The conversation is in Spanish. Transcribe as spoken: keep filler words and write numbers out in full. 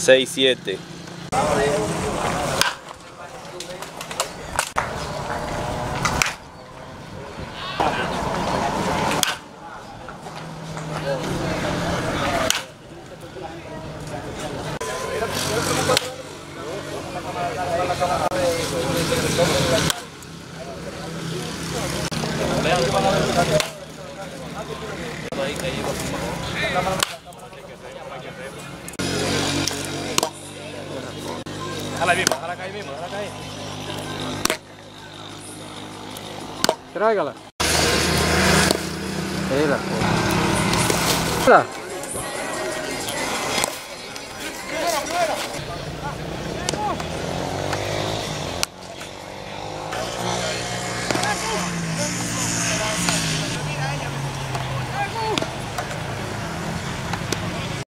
seis siete. Déjala ahí mismo, déjala acá ahí mismo, déjala acá ahí. Tráigala. Mira. Mira.